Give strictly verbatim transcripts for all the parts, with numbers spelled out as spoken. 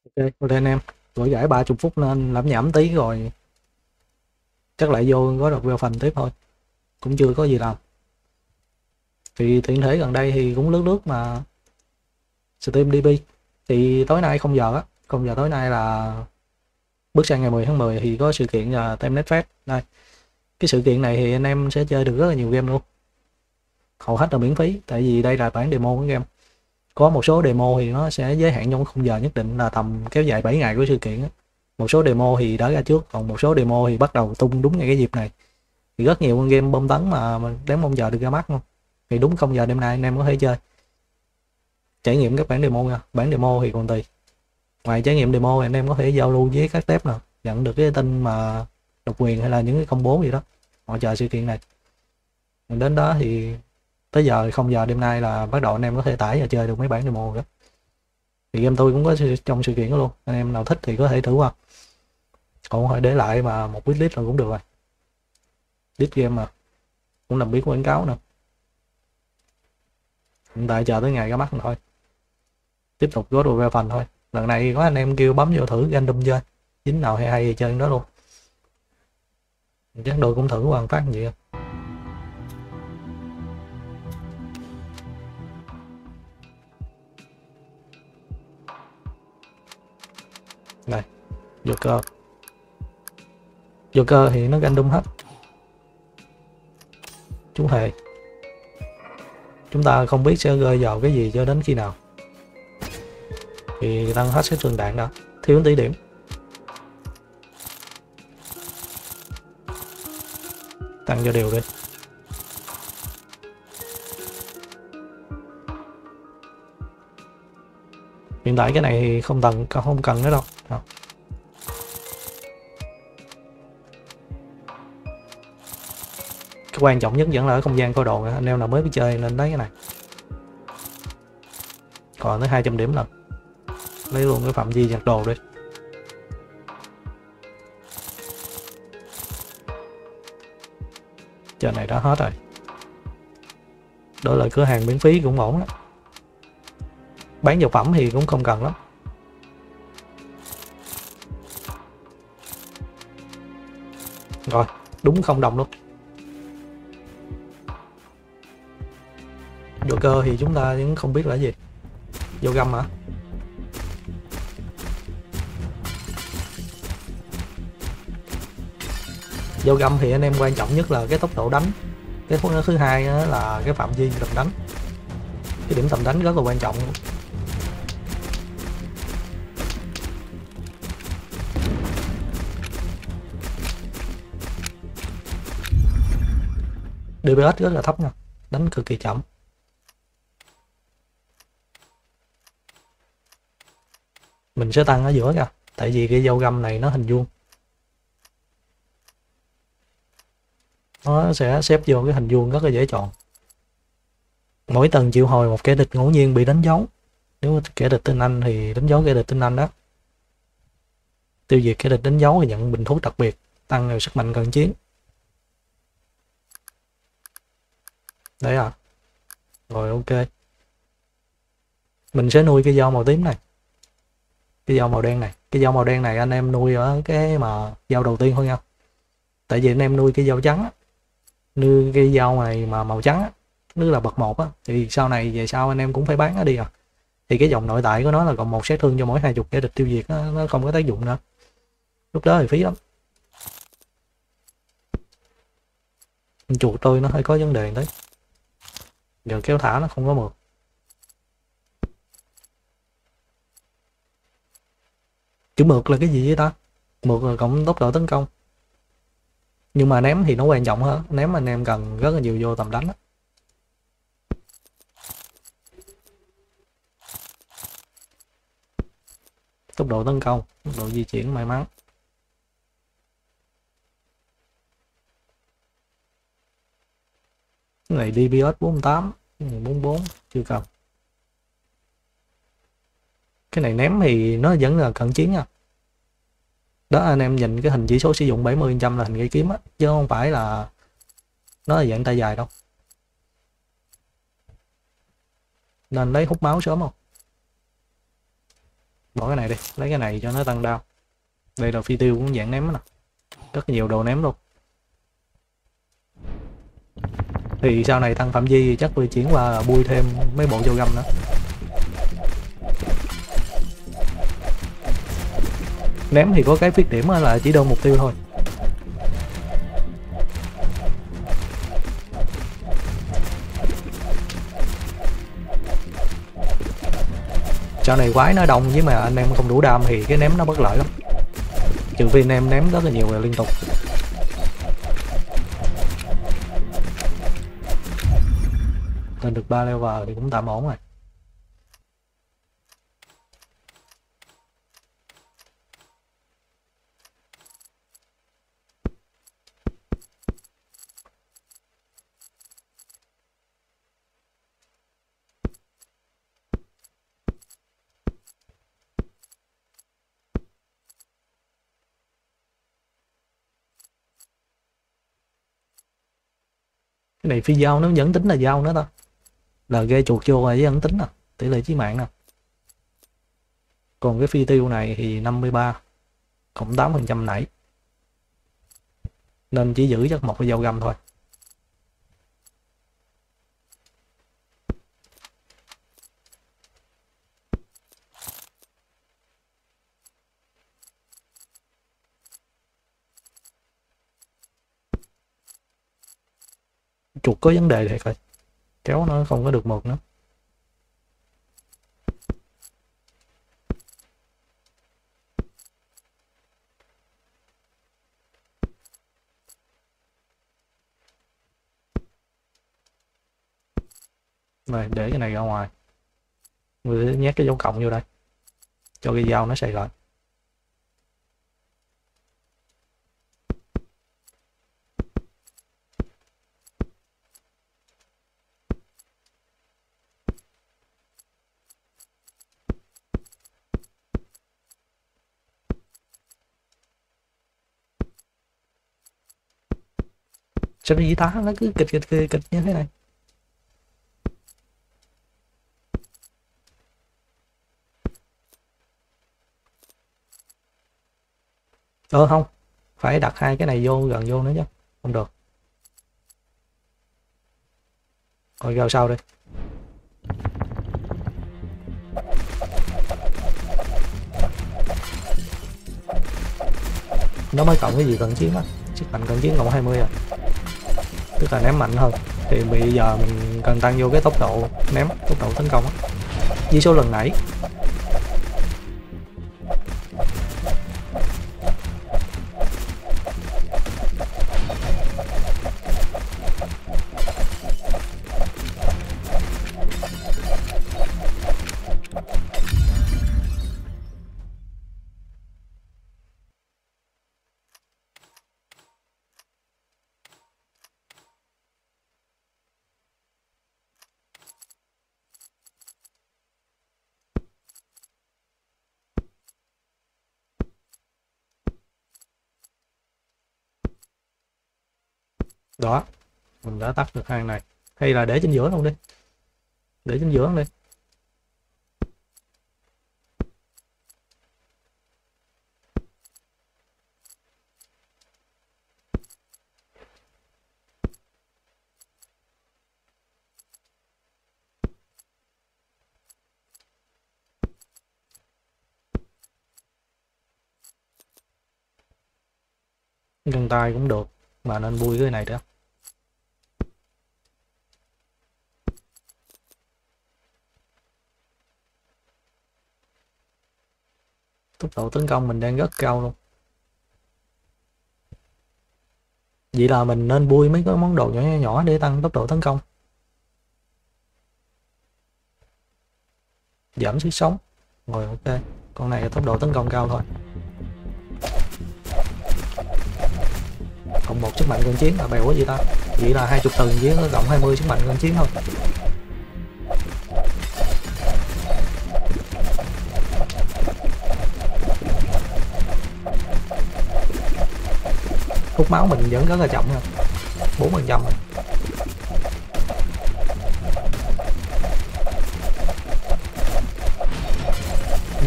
Ok, ok anh em, tuổi giải ba mươi phút nên làm nhảm tí rồi chắc lại vô có được vào phần tiếp thôi, cũng chưa có gì làm. Thì tiện thể gần đây thì cũng lướt lướt mà Steam đê bê thì tối nay không giờ á, không giờ tối nay là bước sang ngày mười tháng mười thì có sự kiện là Temnet Fest. Đây, cái sự kiện này thì anh em sẽ chơi được rất là nhiều game luôn, hầu hết là miễn phí, tại vì đây là bản demo của game. Có một số demo thì nó sẽ giới hạn trong khung giờ nhất định là tầm kéo dài bảy ngày của sự kiện á. Một số demo thì đã ra trước, còn một số demo thì bắt đầu tung đúng ngay cái dịp này. Thì rất nhiều con game bom tấn mà mình đáng mong chờ được ra mắt không, thì đúng không giờ đêm nay anh em có thể chơi trải nghiệm các bản demo nha. Bản demo thì còn tùy, ngoài trải nghiệm demo thì anh em có thể giao lưu với các tép nào nhận được cái tin mà độc quyền hay là những cái công bố gì đó họ chờ sự kiện này. Mình đến đó thì tới giờ không giờ đêm nay là bắt đầu anh em có thể tải và chơi được mấy bản demo đó. Thì game tôi cũng có trong sự kiện đó luôn, anh em nào thích thì có thể thử qua, còn phải để lại mà một wishlist rồi cũng được rồi. List game mà cũng làm biết quảng cáo nữa. Hiện tại chờ tới ngày ra mắt thôi, tiếp tục God of War phần thôi. Lần này có anh em kêu bấm vô thử random chơi, dính nào hay hay thì chơi đó luôn. Chắc tôi cũng thử qua phát gì vậy. Này, Joker Joker thì nó random hết. Chú hề, chúng ta không biết sẽ rơi vào cái gì cho đến khi nào. Thì tăng hết cái trường đạn đó, thiếu tí điểm. Tăng cho đều đi. Hiện tại cái này thì không cần không cần nữa đâu. Không. Cái quan trọng nhất vẫn là ở không gian coi đồ, anh em nào mới biết chơi nên lấy cái này. Còn tới hai trăm điểm lần, lấy luôn cái phạm vi nhặt đồ đi. Trên này đã hết rồi, đổi lại cửa hàng miễn phí cũng ổn đó. Bán dược phẩm thì cũng không cần lắm. Rồi, đúng không đồng luôn. Joker thì chúng ta vẫn không biết là gì. Vô găm hả? Vô găm thì anh em quan trọng nhất là cái tốc độ đánh. Cái thứ hai là cái phạm vi tầm đánh. Cái điểm tầm đánh rất là quan trọng. đê pê ét rất là thấp nha, đánh cực kỳ chậm. Mình sẽ tăng ở giữa nha, tại vì cái dao găm này nó hình vuông, nó sẽ xếp vô cái hình vuông rất là dễ chọn. Mỗi tầng triệu hồi một kẻ địch ngẫu nhiên bị đánh dấu. Nếu kẻ địch tên Anh thì đánh dấu kẻ địch tên Anh đó. Tiêu diệt kẻ địch đánh dấu thì nhận bình thuốc đặc biệt, tăng vào sức mạnh cận chiến. Đấy à. Rồi ok. Mình sẽ nuôi cái dao màu tím này, cái dao màu đen này. Cái dao màu đen này anh em nuôi ở cái mà dao đầu tiên thôi nha. Tại vì anh em nuôi cái dao trắng á, nuôi cái dao này mà màu trắng á, nó là bậc một á, thì sau này về sau anh em cũng phải bán nó đi à. Thì cái dòng nội tại của nó là còn một sát thương cho mỗi hai chục kẻ địch tiêu diệt, nó, nó không có tác dụng nữa. Lúc đó thì phí lắm. Chuột tôi nó hơi có vấn đề đấy, giờ kéo thả nó không có mượt. Chữ mượt là cái gì vậy ta? Mượt là cộng tốc độ tấn công, nhưng mà ném thì nó quan trọng hơn. Ném anh em cần rất là nhiều vô tầm đánh đó. Tốc độ tấn công, tốc độ di chuyển, may mắn. Cái này đê pê ét bốn mươi tám, bốn mươi bốn chưa cần. Cái này ném thì nó vẫn là cận chiến nha. Đó, anh em nhìn cái hình chỉ số sử dụng bảy mươi phần trăm là hình cây kiếm á, chứ không phải là nó là dạng tay dài đâu. Nên lấy hút máu sớm không? Bỏ cái này đi, lấy cái này cho nó tăng đao. Đây là phi tiêu cũng dạng ném nè, rất nhiều đồ ném luôn. Thì sau này tăng phạm vi thì chắc tôi chuyển qua bui thêm mấy bộ dao găm nữa. Ném thì có cái khuyết điểm là chỉ đơn mục tiêu thôi. Sau này quái nó đông với mà anh em không đủ đam thì cái ném nó bất lợi lắm. Trừ phi anh em ném rất là nhiều và liên tục. Lên được ba level thì cũng tạm ổn rồi. Cái này phi dao nó vẫn tính là dao nữa ta. Là ghê chuột vô rồi vẫn tính nè, tỷ lệ chí mạng nè. Còn cái phi tiêu này thì năm mươi ba cộng tám phần trăm nảy, nên chỉ giữ chắc một cái dao găm thôi. Chuột có vấn đề thiệt rồi, kéo nó không có được mượt nữa. Rồi để cái này ra ngoài, người nhét cái dấu cộng vô đây cho cái dao nó xoay lại. Sao cái dĩ tá nó cứ kịch kịch kịch, kịch như thế này? Ờ không, phải đặt hai cái này vô gần vô nữa chứ, không được. Rồi vào sau đi. Nó mới cộng cái gì cận chiến á, sức mạnh cận chiến cộng hai mươi à, tức là ném mạnh hơn. Thì bây giờ mình cần tăng vô cái tốc độ ném, tốc độ tấn công á, với số lần nảy. Đó, mình đã tắt được hai này. Hay là để trên giữa luôn đi, để trên giữa luôn đi. Găng tay cũng được, mà nên bui cái này đó. Tốc độ tấn công mình đang rất cao luôn. Vậy là mình nên bui mấy cái món đồ nhỏ nhỏ, nhỏ để tăng tốc độ tấn công, giảm sức sống. Rồi ok, con này là tốc độ tấn công cao thôi. Cộng một sức mạnh cận chiến là bèo quá gì ta. Vậy là hai mươi tầng với cộng hai mươi sức mạnh cận chiến thôi. Hút máu mình vẫn rất là chậm nha, bốn phần trăm.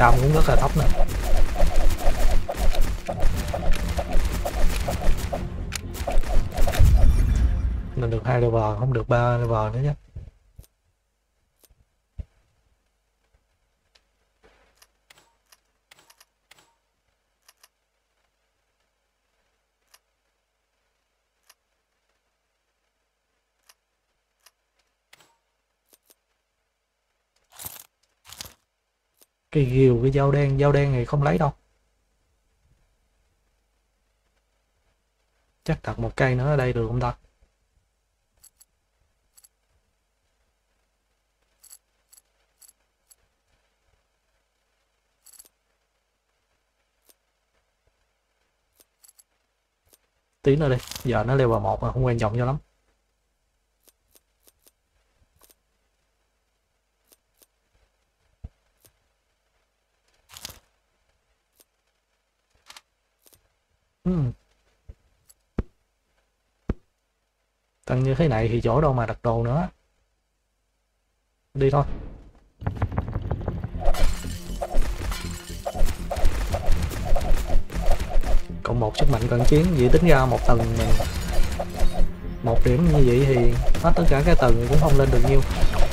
đam cũng rất là thấp nè. Nên được hai level, không được ba level nữa nhé. Cái ghiều, cái dao đen, dao đen này không lấy đâu. Chắc đặt một cây nữa ở đây được không ta? Tí nữa đi, giờ nó level một mà không quan trọng cho lắm. Hmm. Tăng như thế này thì chỗ đâu mà đặt đồ nữa. Đi thôi. Cộng một sức mạnh cận chiến, vậy tính ra một tầng mình một điểm như vậy thì hết tất cả các tầng cũng không lên được nhiêu.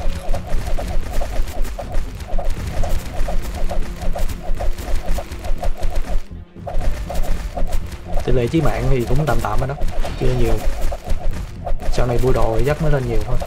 Tỷ lệ chí mạng thì cũng tạm tạm rồi đó, chưa nhiều. Sau này bua đồ chắc mới lên nhiều thôi.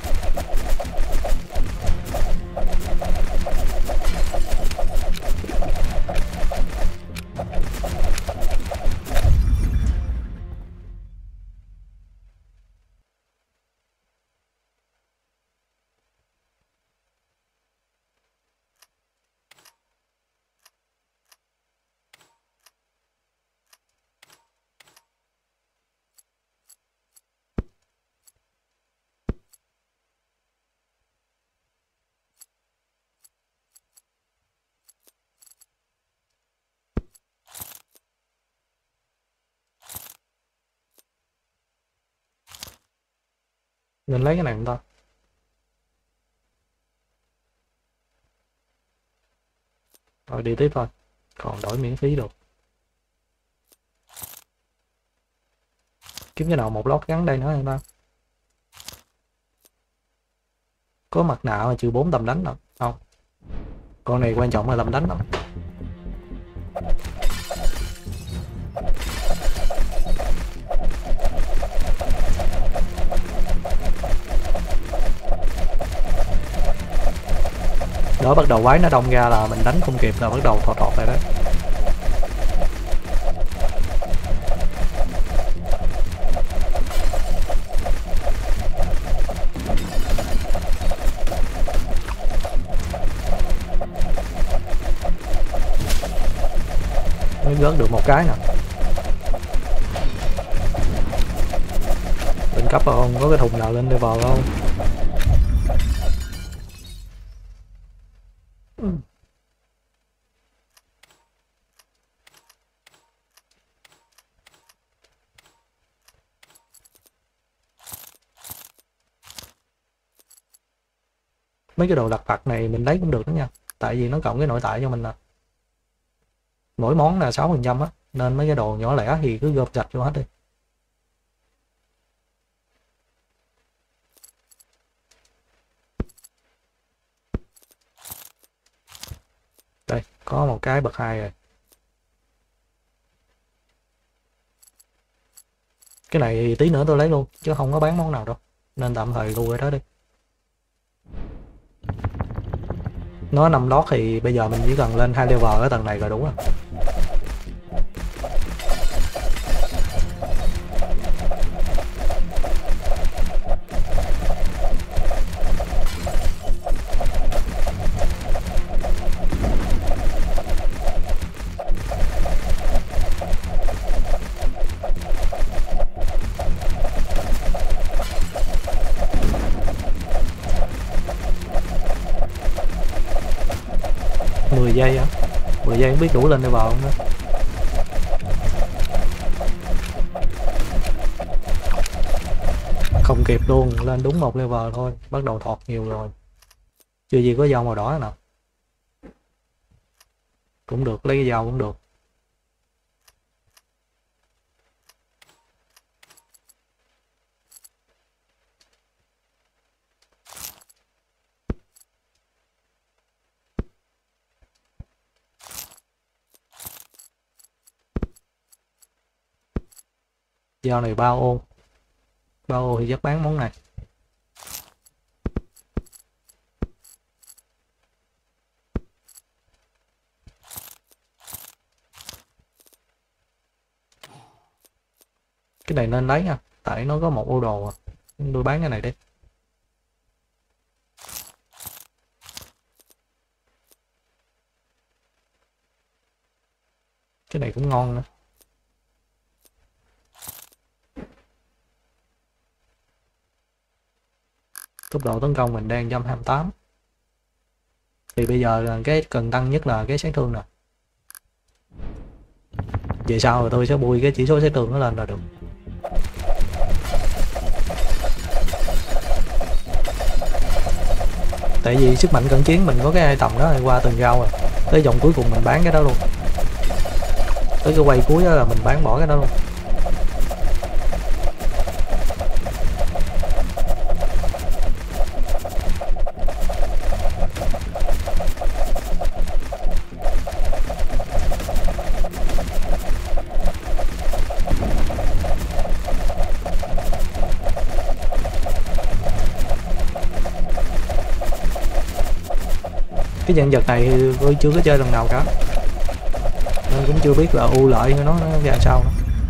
Nên lấy cái này không ta? Rồi đi tiếp thôi, còn đổi miễn phí được. Kiếm cái nào một lót gắn đây nữa không ta? Có mặt nạ mà trừ bốn tầm đánh đâu không? Con này quan trọng là tầm đánh lắm. Đó, bắt đầu quái nó đông ra là mình đánh không kịp là bắt đầu thọt thọt lại đó. Mới gớt được một cái nè. Lên cấp không? Có cái thùng nào lên level không? Mấy cái đồ lặt vặt này mình lấy cũng được đó nha, tại vì nó cộng cái nội tại cho mình nè. Mỗi món là sáu phần trăm á, nên mấy cái đồ nhỏ lẻ thì cứ gom sạch vô hết đi. Đây, có một cái bậc hai rồi. Cái này thì tí nữa tôi lấy luôn, chứ không có bán món nào đâu, nên tạm thời lưu ở đó đi. Nó năm lót thì bây giờ mình chỉ cần lên hai level ở tầng này là đủ rồi. mười giây á, mười giây không biết đủ lên level không nữa. Không kịp luôn, lên đúng một level thôi, bắt đầu thọt nhiều rồi. Chưa gì có dao màu đỏ nào. cũng được, lấy cái dao cũng được. Dao này bao ô, bao ô thì chắc bán món này. Cái này nên lấy nha, tại nó có một ô đồ à. Tôi bán cái này đi. Cái này cũng ngon nữa. Tốc độ tấn công mình đang một trăm hai mươi tám. Thì bây giờ cái cần tăng nhất là cái sát thương nè. Về sau rồi tôi sẽ bui cái chỉ số sát thương nó lên là được. Tại vì sức mạnh cận chiến mình có cái item đó qua từng rau rồi. Tới vòng cuối cùng mình bán cái đó luôn. Tới cái quay cuối đó là mình bán bỏ cái đó luôn. Cái nhân vật này tôi chưa có chơi lần nào cả, nên cũng chưa biết là ưu lợi của nó, nó ra sao nữa.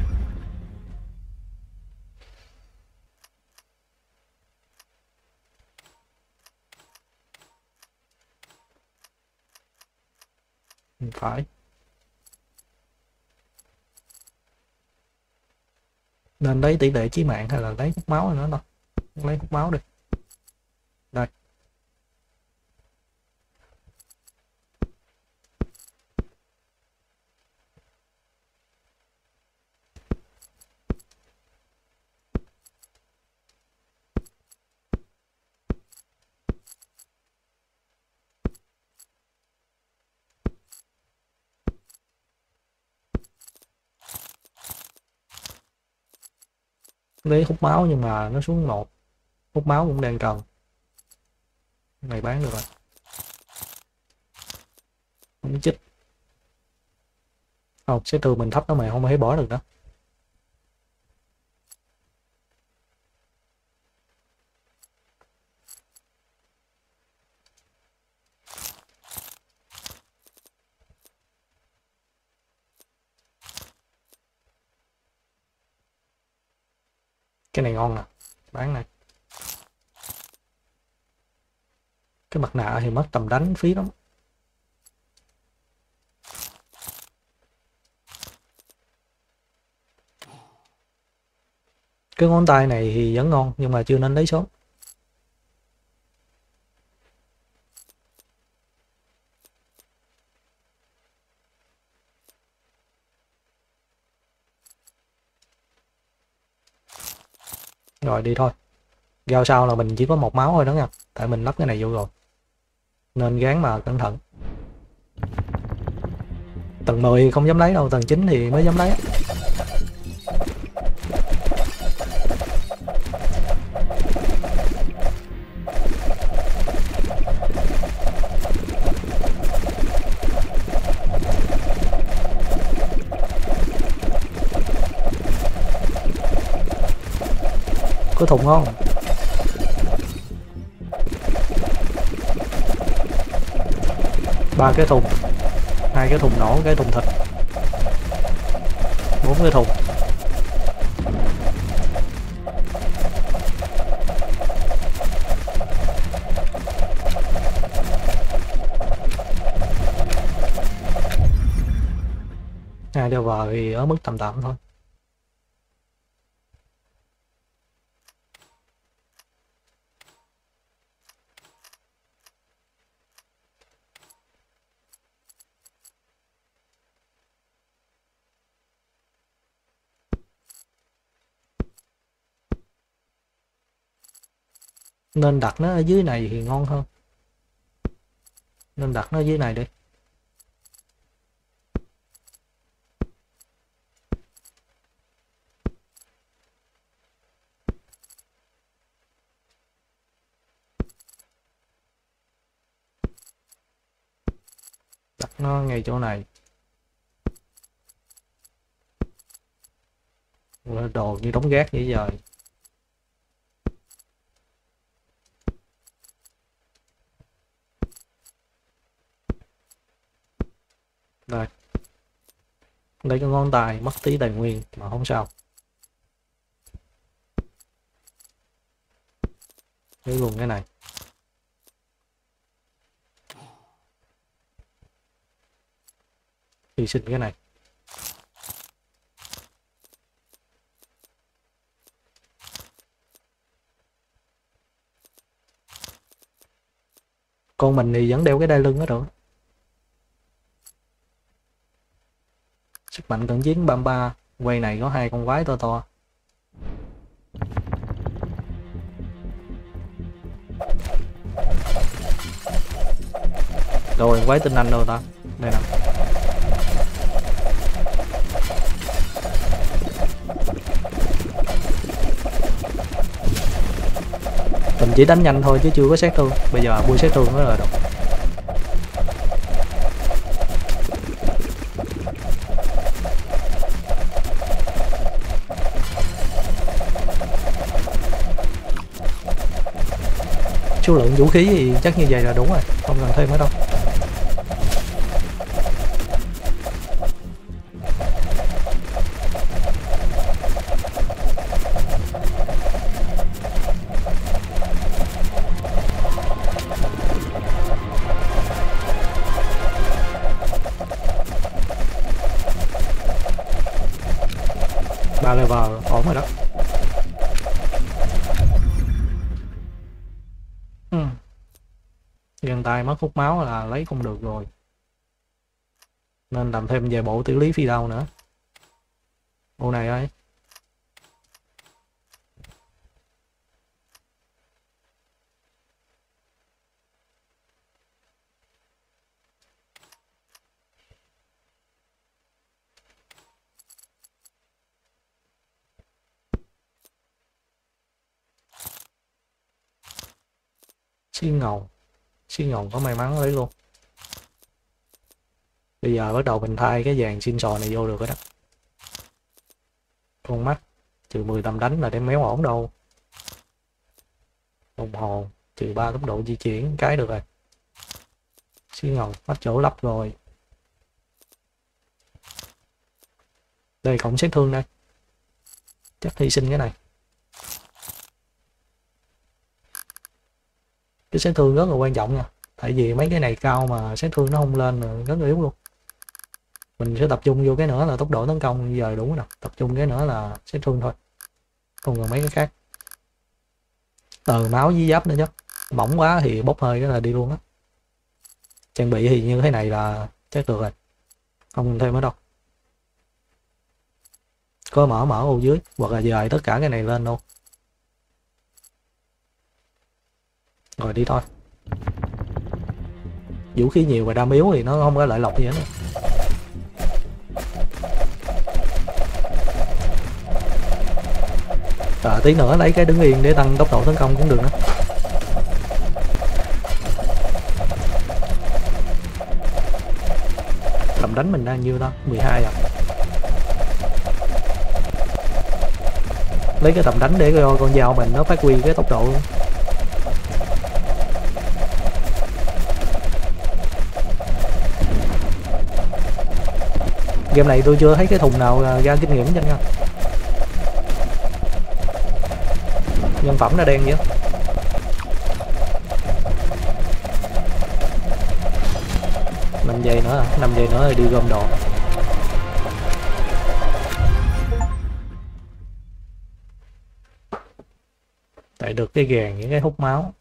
Phải nên lấy tỷ lệ chí mạng hay là lấy hút máu nữa đâu. Lấy hút máu đi. Đây. Lấy hút máu nhưng mà nó xuống một. Hút máu cũng đang cần. Cái này bán được rồi. Không chích. Không, sẽ từ mình thấp nó mà không thể bỏ được đó. Cái này ngon nè, bán này. Cái mặt nạ thì mất tầm đánh phí lắm. Cái ngón tay này thì vẫn ngon nhưng mà chưa nên lấy sớm. Rồi đi thôi. Giao sau là mình chỉ có một máu thôi đó nha. Tại mình lắp cái này vô rồi. Nên gán mà cẩn thận. Tầng mười không dám lấy đâu, tầng chín thì mới dám lấy. Có thùng không? Ba cái thùng, hai cái thùng nổ, cái thùng thịt, bốn cái thùng. Hai đeo vào thì ở mức tầm tạm thôi. Nên đặt nó ở dưới này thì ngon hơn. Nên đặt nó ở dưới này đi. Đặt nó ngay chỗ này. Đồ như đống rác vậy giờ. Đây. Lấy cái ngón tay mất tí tài nguyên mà không sao. Lấy luôn cái này. Hy sinh cái này. Con mình thì vẫn đeo cái đai lưng đó rồi. Sức mạnh cận chiến ba mươi ba. Quay này có hai con quái to to. Rồi quái tinh anh đâu ta? Đây nè. Mình chỉ đánh nhanh thôi chứ chưa có sát thương. Bây giờ bui sát thương nó rồi đâu. Số lượng vũ khí thì chắc như vậy là đúng rồi, không cần thêm nữa đâu. Ba level ổn rồi đó. Ừ. Găng tay mất hút máu là lấy không được rồi, nên làm thêm vài bộ tiểu lý phi đao nữa. Bộ này ơi. Xi ngầu. Xi ngầu có may mắn lấy luôn. Bây giờ bắt đầu mình thay cái dàn xin sò này vô được rồi đó. Con mắt trừ mười tầm đánh là đem méo ổn đâu. Đồng hồ trừ ba tốc độ di chuyển cái được rồi. Xi ngầu hết chỗ lắp rồi. Đây cộng sát thương đây. Chắc hy sinh cái này. Cái sát thương rất là quan trọng nha, tại vì mấy cái này cao mà sát thương nó không lên là rất là yếu luôn. Mình sẽ tập trung vô cái nữa là tốc độ tấn công, giờ đúng rồi, tập trung cái nữa là sát thương thôi, không cần mấy cái khác. Ờ máu với giáp nữa chứ, mỏng quá thì bốc hơi cái là đi luôn á. Trang bị thì như thế này là chắc được rồi, không thêm nữa đâu. Có mở mở ô dưới hoặc là dời tất cả cái này lên luôn. Rồi đi thôi. Vũ khí nhiều và đam yếu thì nó không có lợi lộc gì hết. À, tí nữa lấy cái đứng yên để tăng tốc độ tấn công cũng được nữa. Tầm đánh mình đang nhiêu đó, mười hai à. Lấy cái tầm đánh để cho con dao mình nó phát huy cái tốc độ. Game này tôi chưa thấy cái thùng nào ra kinh nghiệm cho nha. Nhân phẩm nó đen vậy. Năm giây nữa, năm giây nữa thì đi gom đồ. Tại được cái gàn những cái hút máu.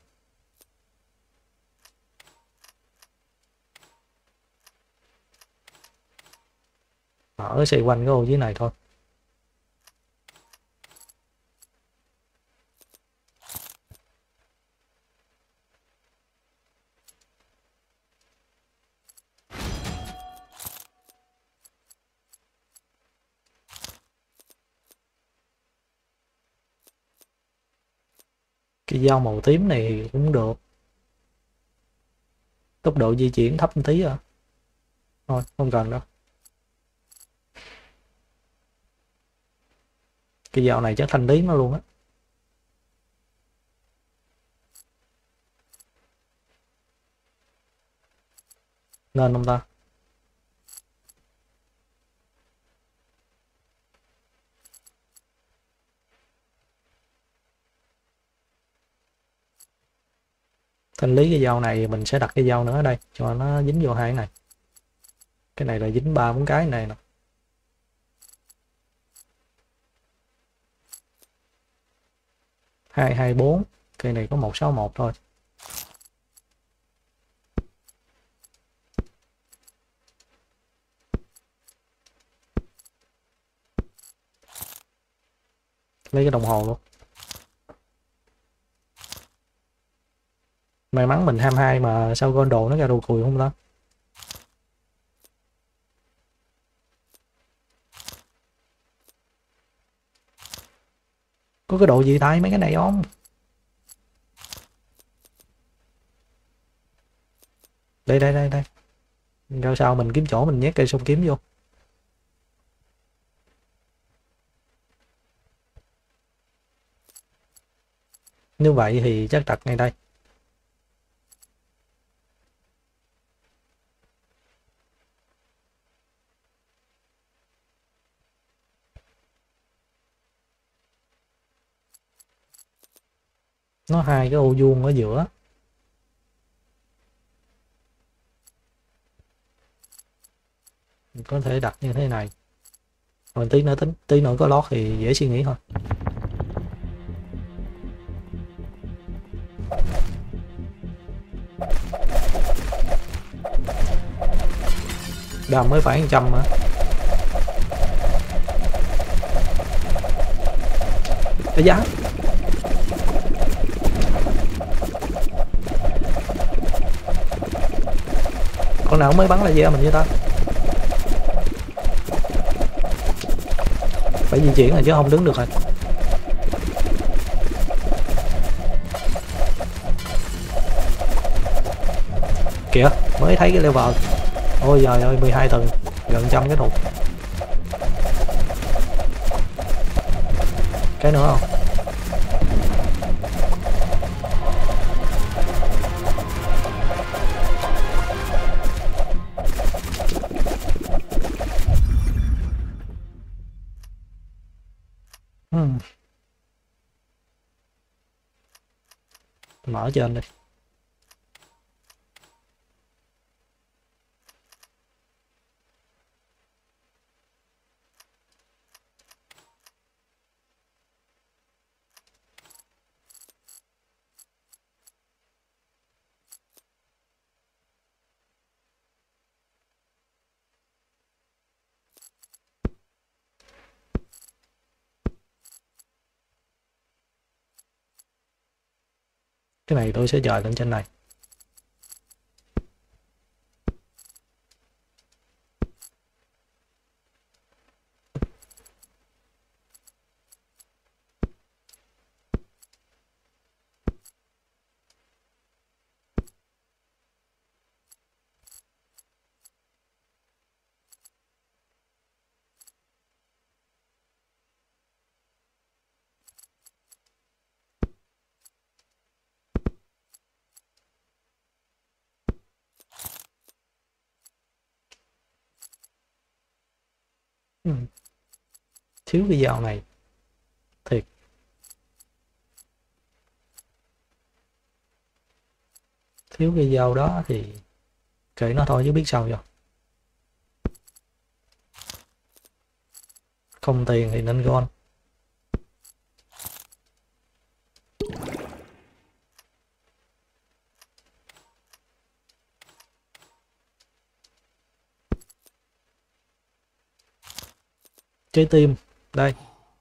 Ở xoay quanh cái ô dưới này thôi. Cái dao màu tím này cũng được. Tốc độ di chuyển thấp một tí à. Thôi không cần đâu. Cái dao này chắc thanh lý nó luôn á. Nên không ta? Thanh lý cái dao này mình sẽ đặt cái dao nữa ở đây cho nó dính vô hai cái này. Cái này là dính ba bốn cái này nè. Hai hai bốn, cây này có một sáu một thôi. Lấy cái đồng hồ luôn. May mắn mình hai mươi hai mà sao gôn đồ nó ra đồ cùi không ta? Có cái độ gì tay mấy cái này không? Đây đây đây đây. Ra sao mình kiếm chỗ mình nhét cây sông kiếm vô. Như vậy thì chắc đặt ngay đây. Nó hai cái ô vuông ở giữa. Mình có thể đặt như thế này. Rồi tí nữa tính, tí nữa có lót thì dễ suy nghĩ thôi. Đầm mới phải một trăm hả? Cái giá. Con nào mới bắn laser mình như ta? Phải di chuyển rồi chứ không đứng được rồi. Kìa, mới thấy cái level. Ôi giời ơi, mười hai tầng, gần trăm cái thục. Cái nữa không? Hmm. Mở trên đi. Cái này tôi sẽ dời lên trên này. Ừ. Thiếu cái dao này thiệt. Thiếu cái dao đó thì kệ nó thôi chứ biết sao rồi. Không tiền thì nên gôn. Trái tim đây.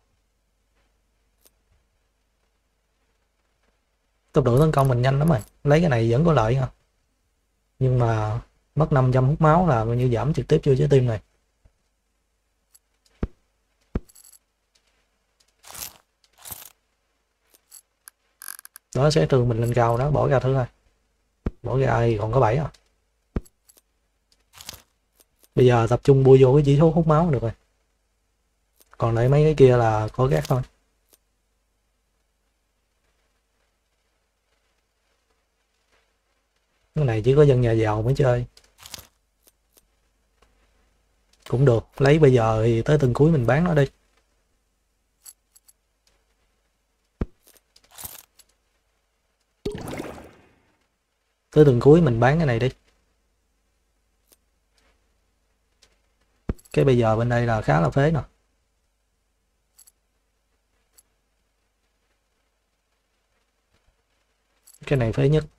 Tốc độ tấn công mình nhanh lắm rồi, lấy cái này vẫn có lợi nha, nhưng mà mất năm trăm hút máu là coi như giảm trực tiếp vô trái tim này. Đó sẽ trường mình lên cao đó, bỏ ra thứ hai, bỏ ra thì còn có bảy à. Bây giờ tập trung bua vô cái chỉ số hút máu được rồi, còn lại mấy cái kia là có gác thôi. Cái này chỉ có dân nhà giàu mới chơi. Cũng được, lấy bây giờ thì tới từng cuối mình bán nó đi. Tới từng cuối mình bán cái này đi. Cái bây giờ bên đây là khá là phế nè. Cái này phế nhất.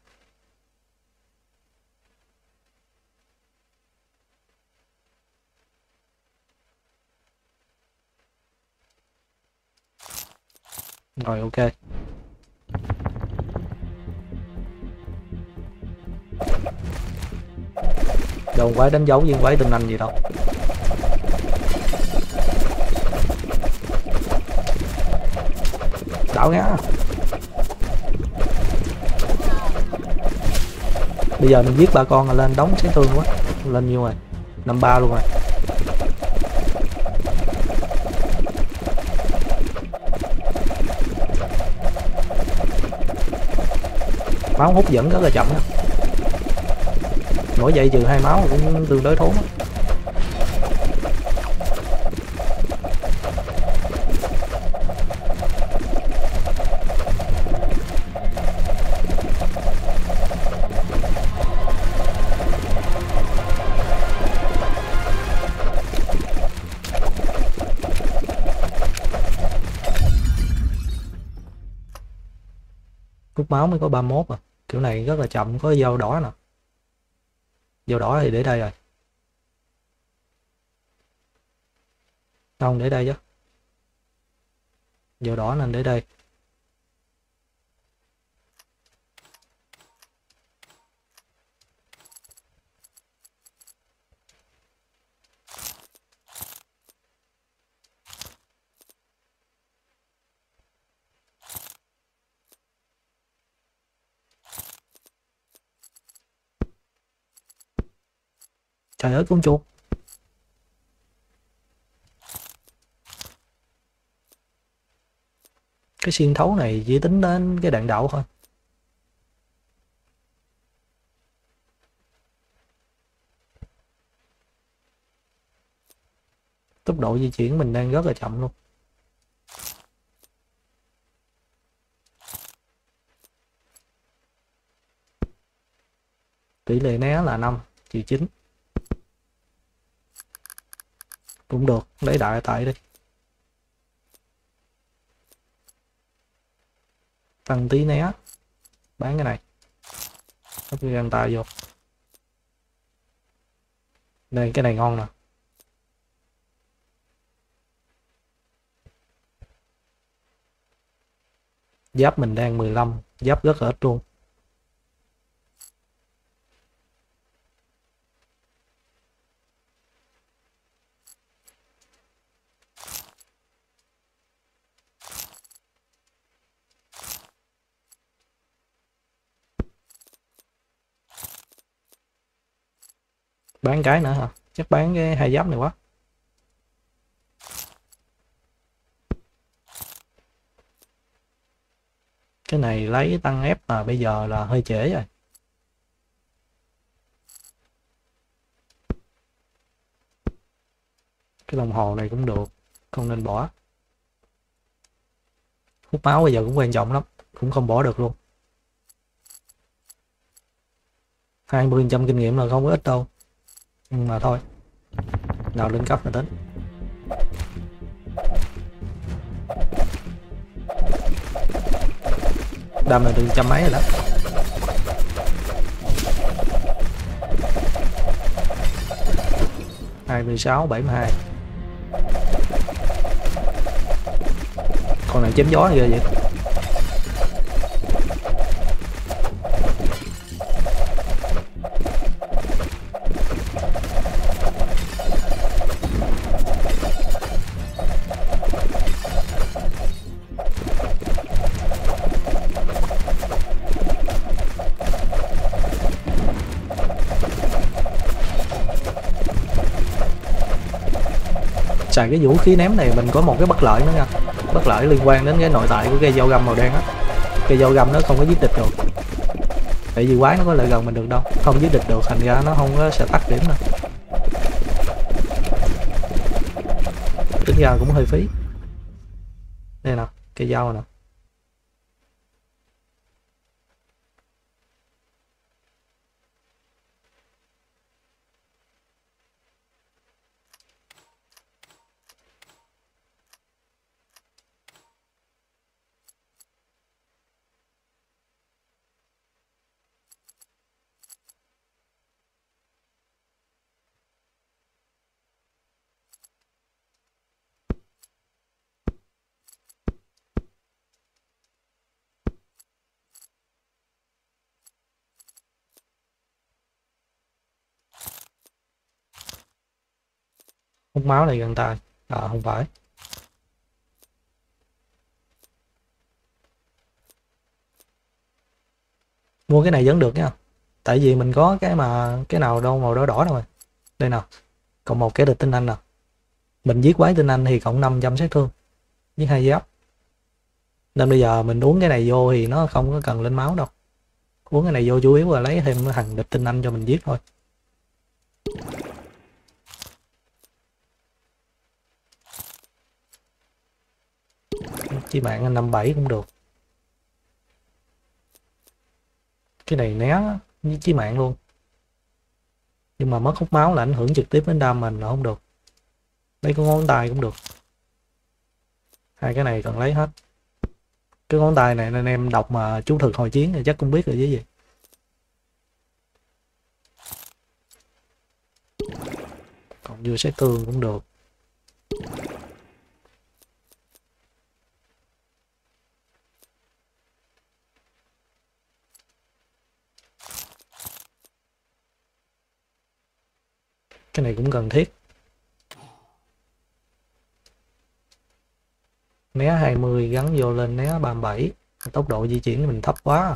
Rồi ok. Đâu quái đánh dấu viên quái tinh anh gì đâu. Đảo ngã. Bây giờ mình giết ba con là lên đóng sẽ thương quá. Lên nhiêu rồi? năm ba luôn rồi. Máu hút dẫn rất là chậm. Mỗi giây trừ hai máu cũng tương đối thốn. Hút máu mới có ba mươi mốt à. Kiểu này rất là chậm, có dao đỏ nè. Dao đỏ thì để đây rồi. Không, để đây chứ. Dao đỏ nên để đây. Trời ơi con chuột. Cái xuyên thấu này chỉ tính đến cái đạn đạo thôi. Tốc độ di chuyển mình đang rất là chậm luôn. Tỷ lệ né là năm trừ chín. Cũng được, lấy đại tại đi. Tăng tí né. Bán cái này. Hấp gan tay vô. Đây, cái này ngon nè. Giáp mình đang mười lăm. Giáp rất là ít luôn. Bán cái nữa hả? Chắc bán cái hai giáp này quá. Cái này lấy tăng ép mà bây giờ là hơi trễ rồi. Cái đồng hồ này cũng được, không nên bỏ. Hút máu bây giờ cũng quan trọng lắm, cũng không bỏ được luôn. hai mươi phần trăm kinh nghiệm là không có ít đâu. Nhưng mà thôi, nào lên cấp là tính. Đâm là từ trăm mấy rồi đó. hai mươi sáu, bảy mươi hai. Con này chém gió ghê vậy. Xài cái vũ khí ném này mình có một cái bất lợi nữa nha, bất lợi liên quan đến cái nội tại của cây dao găm màu đen á. Cây dao găm nó không có giết địch được, tại vì quái nó có lại gần mình được đâu, không giết địch được, thành ra nó không có sẽ tắt điểm đâu, tính ra cũng hơi phí. Đây nè, cây dao nè. Hút máu này gần tay à? Không phải, mua cái này vẫn được nha, tại vì mình có cái mà cái nào đâu màu đỏ đỏ đâu rồi. Đây nào, còn một cái địch tinh anh nè, mình giết quái tinh anh thì cộng năm trăm sát thương với hai giáp, nên bây giờ mình uống cái này vô thì nó không có cần lên máu đâu, uống cái này vô chủ yếu là lấy thêm cái thằng địch tinh anh cho mình giết thôi. Chí mạng năm bảy cũng được, cái này né với chí mạng luôn, nhưng mà mất hút máu là ảnh hưởng trực tiếp đến đam mình là không được. Lấy cái ngón tay cũng được, hai cái này cần lấy hết. Cái ngón tay này nên em đọc mà chú thực hồi chiến thì chắc cũng biết rồi chứ gì. Còn vừa sát thương cũng được. Cái này cũng cần thiết. Né hai mươi gắn vô lên né ba mươi bảy, tốc độ di chuyển của mình thấp quá.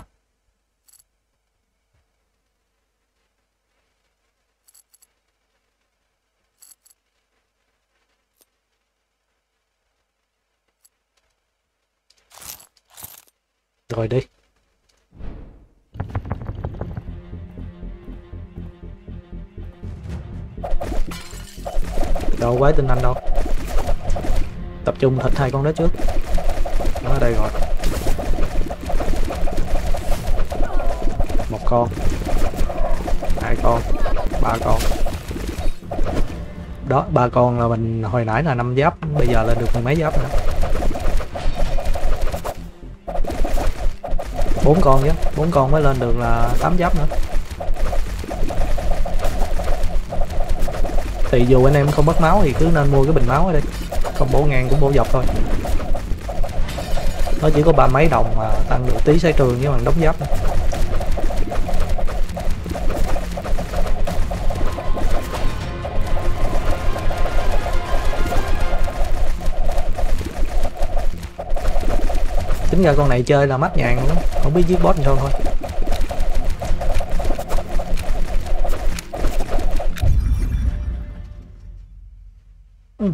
Rồi đi. Đâu quái tinh anh đâu, tập trung thịt hai con đó trước. Nó ở đây rồi, một con, hai con, ba con. Đó, ba con là mình hồi nãy là năm giáp, bây giờ lên được mười mấy giáp nữa. Bốn con chứ, bốn con mới lên được là tám giáp nữa. Thì dù anh em không mất máu thì cứ nên mua cái bình máu ở đây, không bổ ngang cũng bổ dọc thôi. Nó chỉ có ba mấy đồng mà tăng được tí sát thương với bằng đóng giáp nữa. Tính ra con này chơi là mắc nhàn lắm, không biết giết boss sao thôi. Ừ.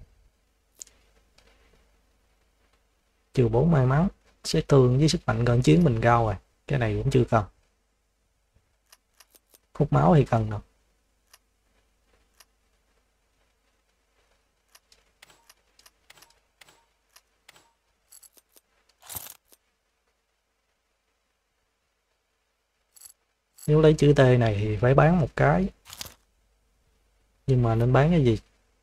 Trừ bốn may mắn, sát thương với sức mạnh cận chiến mình cao rồi, cái này cũng chưa cần. Hút máu thì cần rồi. Nếu lấy chữ T này thì phải bán một cái, nhưng mà nên bán cái gì?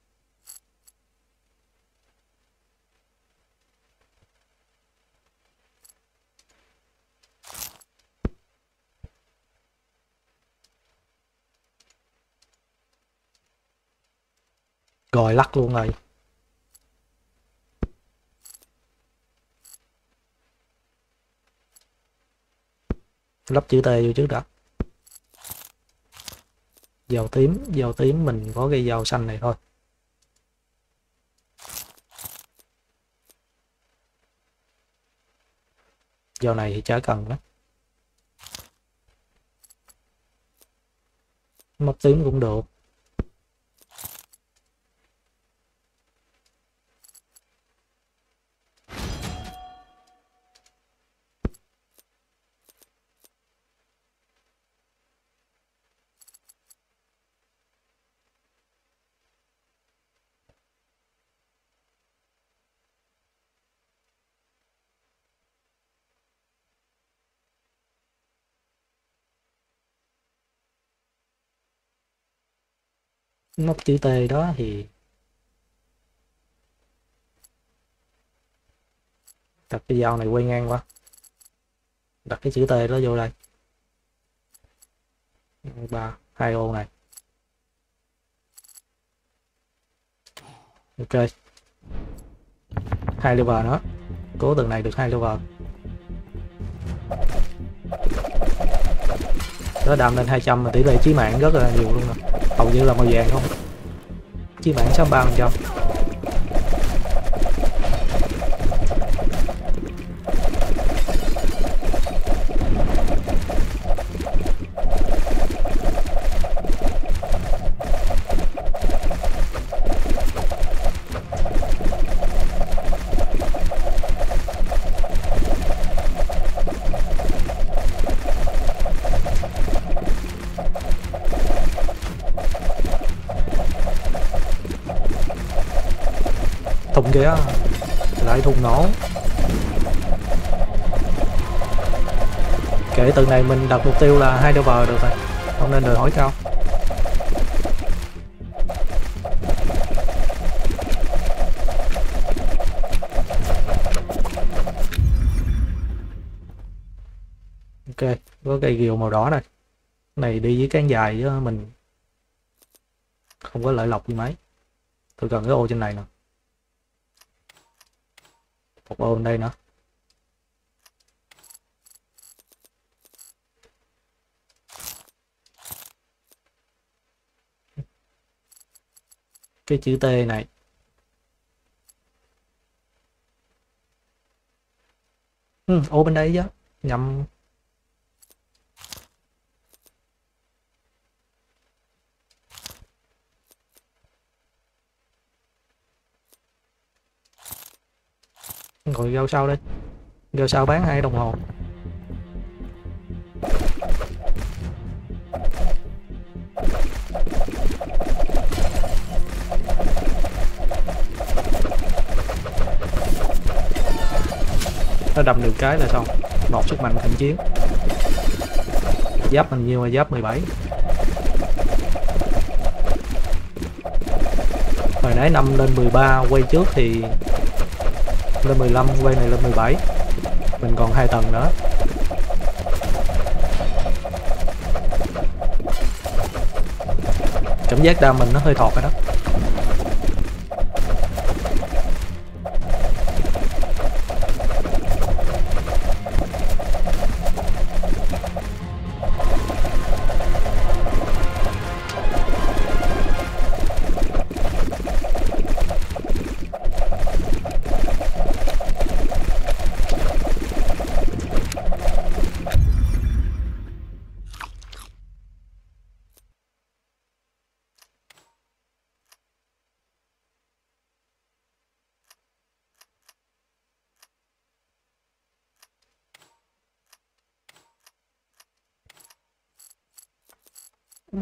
Rồi lắc luôn rồi. Lắp chữ T vô trước đã. Dầu tím, dầu tím mình có cây dầu xanh này thôi. Dầu này thì chả cần đó. Móc tím cũng được. nút chữ T đó thì đặt cái dao này quay ngang qua, đặt cái chữ T đó vô đây, ba hai ô này. Ok, hai level nữa, cố từng này được hai level đó, đam lên hai trăm mà tỷ lệ chí mạng rất là nhiều luôn nè, hầu như là màu vàng không, chí mạng sáu mươi ba phần trăm. Thùng kìa, lại thùng nổ. Kể từ này mình đặt mục tiêu là hai level được rồi, không nên đòi hỏi cao. Ok, có cây ghiều màu đỏ này, này đi với cán dài chứ mình không có lợi lộc gì mấy. Tôi cần cái ô trên này nè, một ô bên đây nữa. Cái chữ T này ừ, ô bên đây chứ, nhầm. Rồi rau sau đây, rau sau bán hai đồng hồ. Nó đâm được cái là xong, một sức mạnh thiện chiến. Giáp mình nhiêu là giáp mười bảy. Hồi nãy năm lên mười ba, quay trước thì lên mười lăm, quay này lên mười bảy. Mình còn hai tầng nữa. Cảm giác đam mình nó hơi thọt rồi đó. Ừ.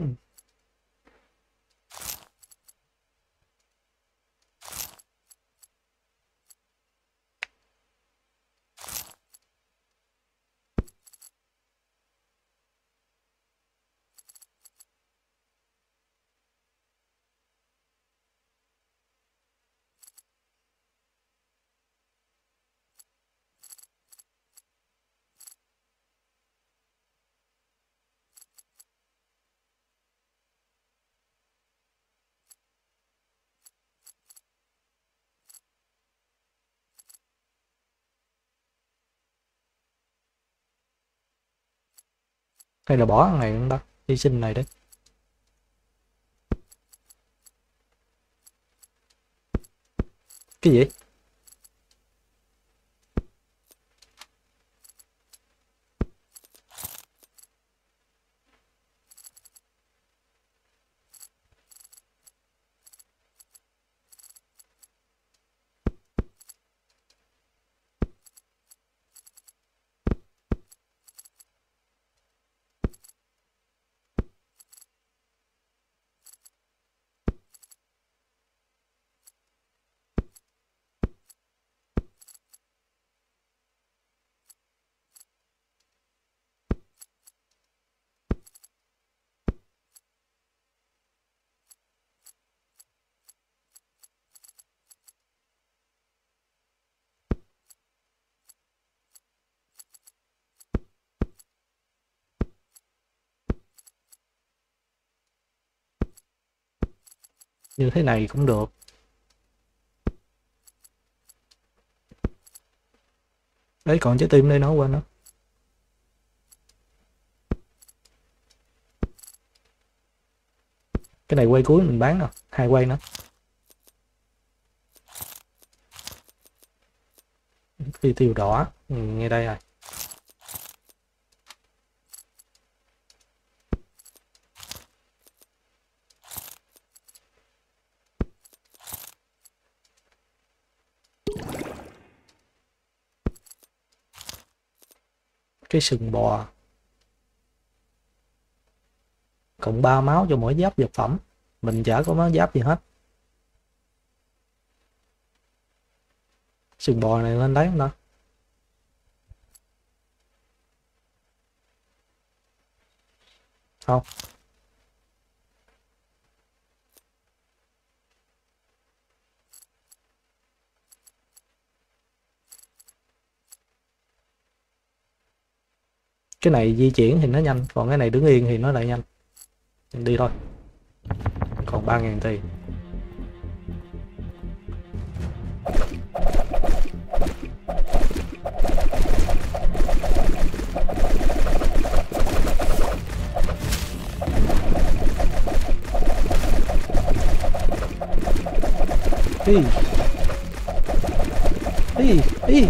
Hay là bỏ thằng này không ta, hy sinh này đấy. Cái gì? Như thế này cũng được. Đấy, còn trái tim đây nó quên đó. Cái này quay cuối mình bán nè, hai quay nữa. Phi tiêu đỏ, ừ, ngay đây rồi. Cái sừng bò. Cộng ba máu cho mỗi giáp vật phẩm. Mình chả có máu giáp gì hết. Sừng bò này lên đấy không đó? Không. Cái này di chuyển thì nó nhanh, còn cái này đứng yên thì nó lại nhanh. Mình đi thôi. Còn ba ngàn tiền. Ý. Ý. Ý.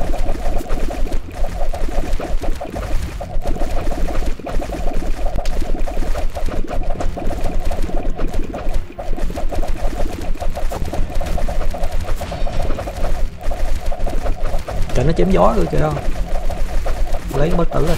Trời, nó chém gió rồi kìa. Lấy bất tử rồi.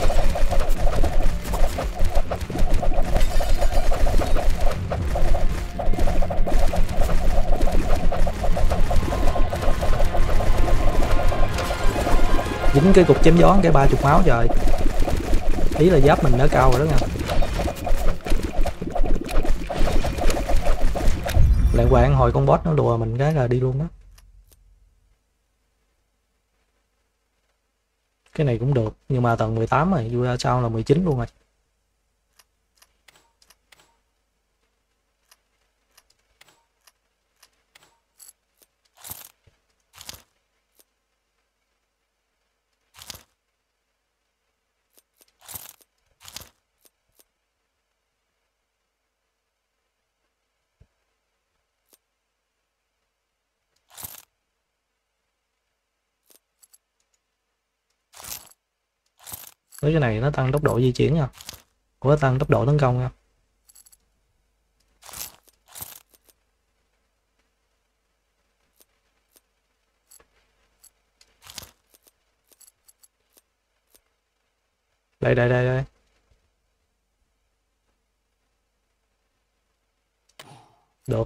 Dính cái cục chém gió cái ba chục máu trời. Ý là giáp mình đã cao rồi đó nha. Lại quạng hồi con boss nó đùa mình cái là đi luôn đó. Cái này cũng được, nhưng mà tầng mười tám rồi, vui ra sau là mười chín luôn rồi. Với cái này nó tăng tốc độ di chuyển nha. Ủa, tăng tốc độ tấn công nha. Đây đây đây đây. Được.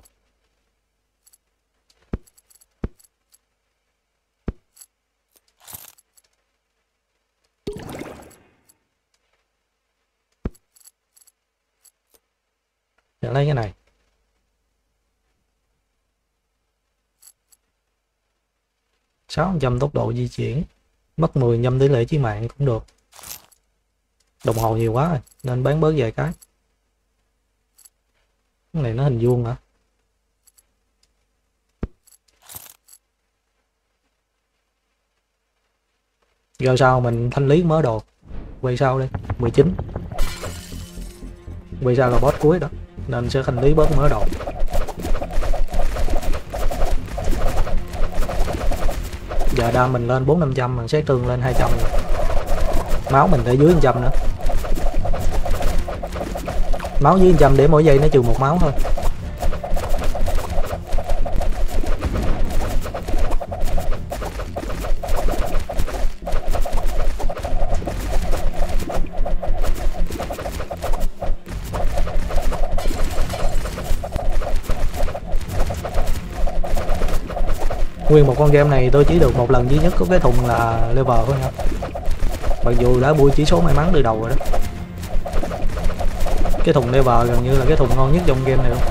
Để lấy cái này. sáu phần trăm tốc độ di chuyển. Mất mười phần trăm tỷ lệ chí mạng cũng được. Đồng hồ nhiều quá rồi, nên bán bớt vài cái. Cái này nó hình vuông hả? Rồi sau mình thanh lý mớ đồ. Quay sau đi, mười chín. Quay sau là boss cuối đó, nên sẽ thanh lý bớt mớ đồ. Giờ đam mình lên bốn năm trăm, mình xét thương lên hai trăm rồi. Máu mình để dưới một trăm nữa. Máu dưới một trăm để mỗi giây nó trừ một máu thôi. Nguyên một con game này tôi chỉ được một lần duy nhất có cái thùng là level thôi nha. Mặc dù đã bui chỉ số may mắn từ đầu rồi đó. Cái thùng level gần như là cái thùng ngon nhất trong game này luôn.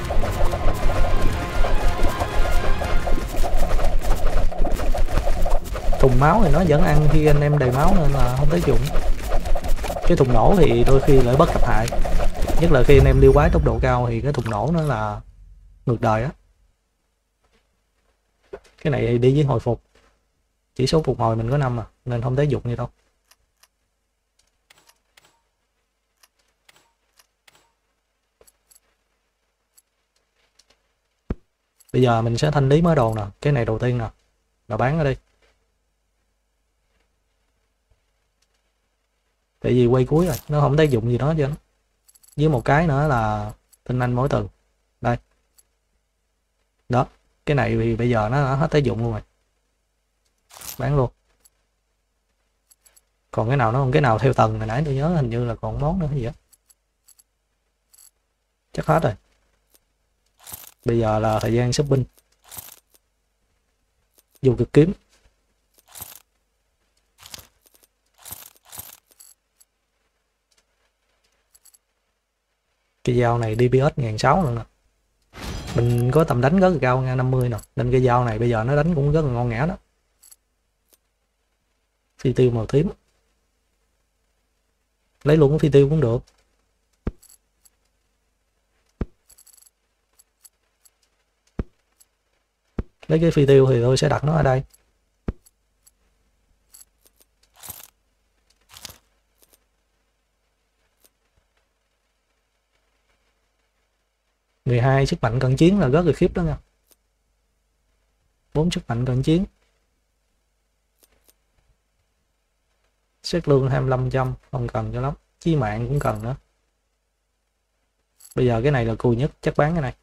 Thùng máu thì nó vẫn ăn khi anh em đầy máu nên là không tới dụng. Cái thùng nổ thì đôi khi lại bất cập hại. Nhất là khi anh em điêu quái tốc độ cao thì cái thùng nổ nó là ngược đời á. Cái này thì đi với hồi phục, chỉ số phục hồi mình có năm à, nên không thấy dụng gì đâu. Bây giờ mình sẽ thanh lý mớ đồ nè, cái này đầu tiên nè, là bán ở đây. Tại vì quay cuối rồi, nó không tác dụng gì đó chứ. Với một cái nữa là tinh anh mỗi từ. Đây. Đó, cái này thì bây giờ nó đã hết tác dụng luôn rồi. Bán luôn. Còn cái nào nó không, cái nào theo tầng hồi nãy tôi nhớ hình như là còn món nữa cái gì á. Chắc hết rồi. Bây giờ là thời gian shopping. Vô cực kiếm. Cái dao này đê pê ét một nghìn sáu trăm luôn nè. Mình có tầm đánh rất là cao nha, năm mươi nè. Nên cái dao này bây giờ nó đánh cũng rất là ngon ngã đó. Phi tiêu màu tím. Lấy luôn cái phi tiêu cũng được. Lấy cái phi tiêu thì tôi sẽ đặt nó ở đây. mười hai sức mạnh cận chiến là rất là khiếp đó nha. bốn sức mạnh cận chiến. Xét lương hai mươi lăm trăm, không cần cho lắm. Chí mạng cũng cần nữa. Bây giờ cái này là cùi nhất, chắc bán cái này.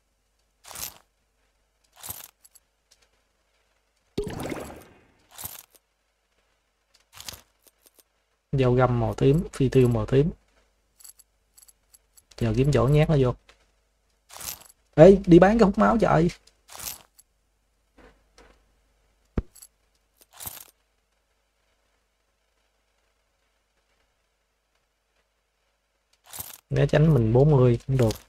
Dao găm màu tím, phi tiêu màu tím. Giờ kiếm chỗ nhét nó vô. Ê, đi bán cái hút máu trời. Né tránh mình bốn mươi cũng được.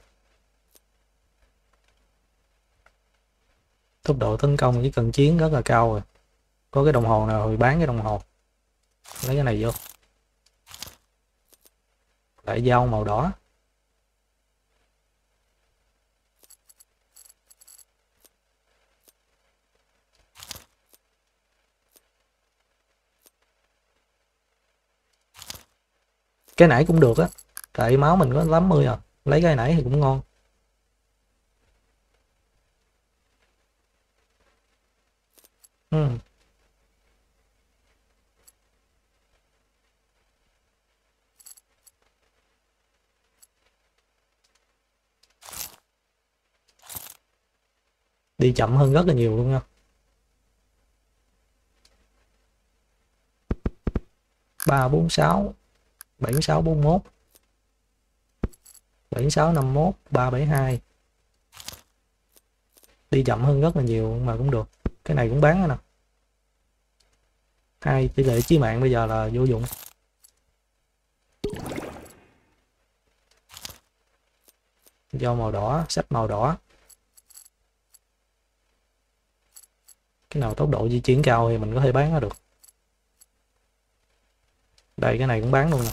Tốc độ tấn công với cận chiến rất là cao rồi. Có cái đồng hồ nào thì bán cái đồng hồ. Lấy cái này vô. Lại dao màu đỏ. Cái nãy cũng được á. Tại máu mình có tám mươi à. Lấy cái nãy thì cũng ngon. Ừ. Đi chậm hơn rất là nhiều luôn nha. ba bốn sáu, bảy sáu bốn mốt, bảy sáu năm mốt, ba bảy hai. Đi chậm hơn rất là nhiều mà cũng được. Cái này cũng bán rồi nè. Hai tỷ lệ chí mạng bây giờ là vô dụng. Dao màu đỏ, sách màu đỏ. Cái nào tốc độ di chuyển cao thì mình có thể bán nó được. Đây cái này cũng bán luôn nè.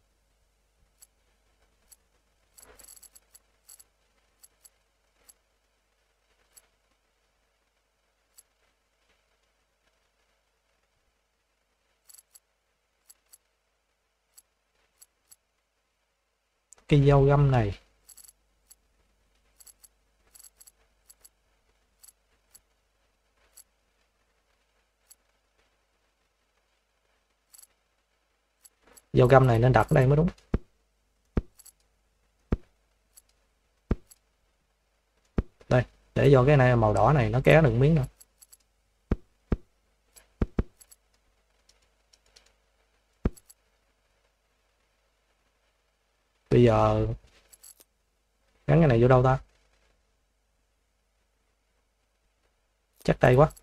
Cái dao găm này. Dao găm này nên đặt ở đây mới đúng. Đây, để cho cái này màu đỏ này nó kéo được miếng nữa. Bây giờ gắn cái này vô đâu ta? Chắc đây quá.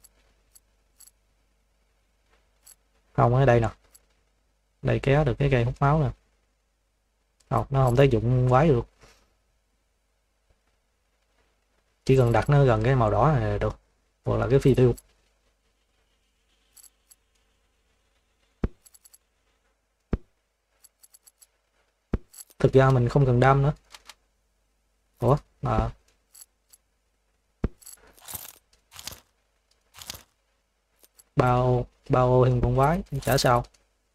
Không, ở đây nè. Đây kéo được cái cây hút máu nè. Không, nó không tác dụng quái được. Chỉ cần đặt nó gần cái màu đỏ này là được. Hoặc là cái phi tiêu. Thực ra mình không cần đam nữa. Ủa? À. bao bao hình con quái chả sao.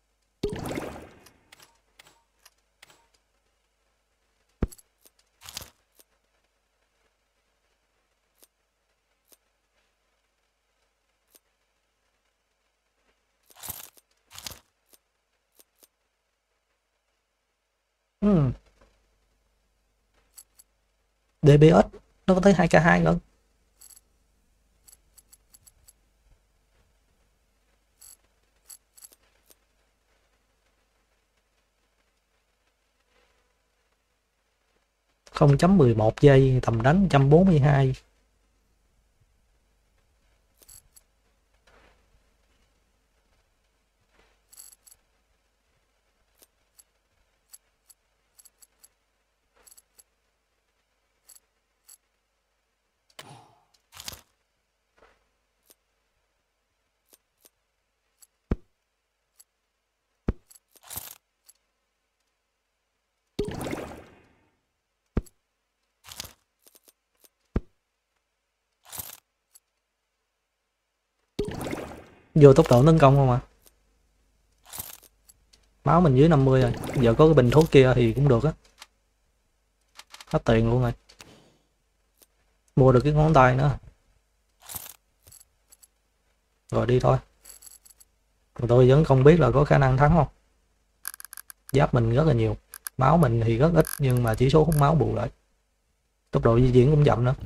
Hmm. đê pê ét nó có tới hai k hai nữa. không chấm mười một giây, tầm đánh một trăm bốn mươi hai. Vô tốc độ tấn công không à. Máu mình dưới năm mươi rồi, giờ có cái bình thuốc kia thì cũng được á. Hết tiền luôn rồi, mua được cái ngón tay nữa rồi đi thôi. Rồi tôi vẫn không biết là có khả năng thắng không. Giáp mình rất là nhiều, máu mình thì rất ít nhưng mà chỉ số hút máu bù lại, tốc độ di chuyển cũng chậm nữa.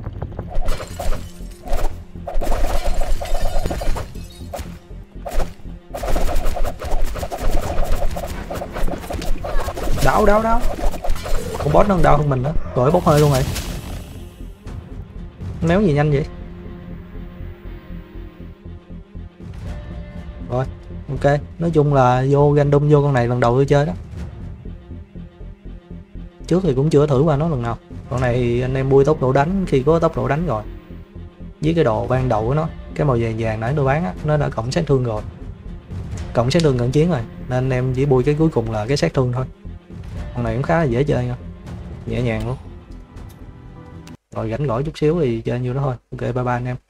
Đau đau đau, con boss nó đau hơn mình đó, rồi bốc hơi luôn rồi. Méo gì nhanh vậy. Rồi ok, nói chung là vô random vô con này lần đầu tôi chơi đó, trước thì cũng chưa thử qua nó lần nào. Con này thì anh em bui tốc độ đánh khi có tốc độ đánh rồi, với cái đồ ban đầu của nó, cái màu vàng vàng nãy tôi bán á, nó đã cộng sát thương rồi, cộng sát thương cận chiến rồi, nên anh em chỉ bui cái cuối cùng là cái sát thương thôi. Con này cũng khá là dễ chơi nha, nhẹ nhàng luôn. Rồi rảnh rỗi chút xíu thì chơi nhiêu đó thôi. Ok, bye bye anh em.